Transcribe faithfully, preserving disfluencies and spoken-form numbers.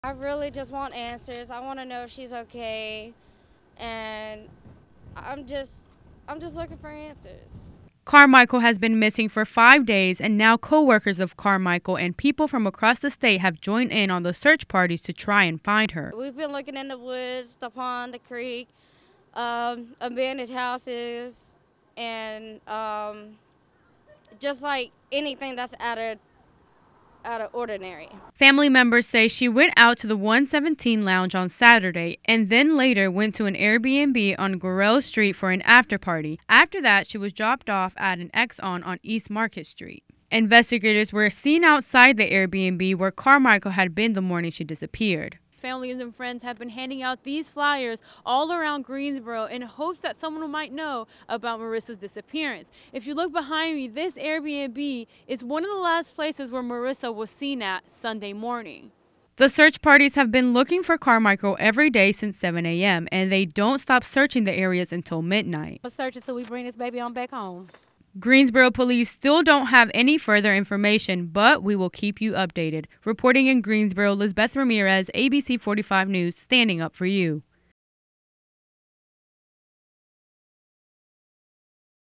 I really just want answers. I want to know if she's okay, and I'm just, I'm just looking for answers. Carmichael has been missing for five days, and now co-workers of Carmichael and people from across the state have joined in on the search parties to try and find her. We've been looking in the woods, the pond, the creek, um, abandoned houses, and um, just like anything that's out of out of ordinary. Family members say she went out to the one seventeen lounge on Saturday and then later went to an Airbnb on Gorell Street for an after party. After that, she was dropped off at an Exxon on East Market Street. Investigators were seen outside the Airbnb where Carmichael had been the morning she disappeared. Families and friends have been handing out these flyers all around Greensboro in hopes that someone might know about Marissa's disappearance. If you look behind me, this Airbnb is one of the last places where Marissa was seen at Sunday morning. The search parties have been looking for Carmichael every day since seven a m and they don't stop searching the areas until midnight. We'll search until we bring this baby on back home. Greensboro police still don't have any further information, but we will keep you updated. Reporting in Greensboro, Lisbeth Ramirez, A B C forty-five News, standing up for you.